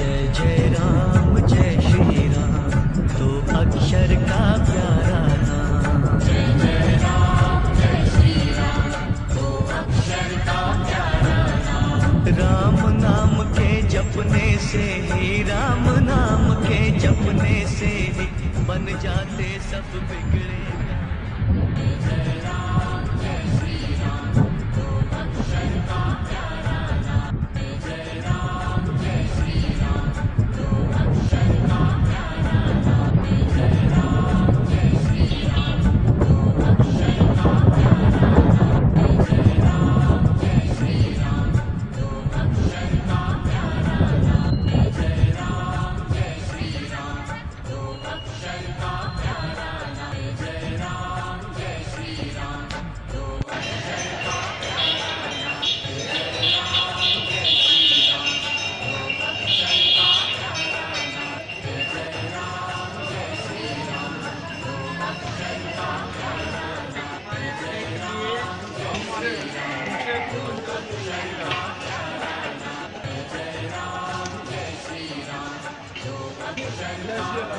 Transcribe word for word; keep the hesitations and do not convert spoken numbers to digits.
जय जय राम जय श्री राम, तो अक्षर का प्यारा नाम। जय जय राम जय श्री राम, तो अक्षर का प्यारा नाम। राम नाम के जपने से ही, राम नाम के जपने से ही बन जाते सब बिगड़े। जय जय राम जय श्री राम, तो अक्षर का प्यारा नाम। जय जय राम जय श्री राम, तो अक्षर का प्यारा नाम। जय जय राम जय श्री राम, तो अक्षर का प्यारा नाम। जय जय राम जय श्री राम, तो अक्षर का प्यारा नाम। जय जय राम जय श्री राम, तो अक्षर का प्यारा नाम। जय जय राम जय श्री राम, तो अक्षर का प्यारा नाम। जय जय राम जय श्री राम, तो अक्षर का प्यारा नाम। जय जय राम जय श्री राम, तो अक्षर का प्यारा नाम। जय जय राम जय श्री राम, तो अक्षर का प्यारा नाम। जय जय राम जय श्री राम, तो अक्षर का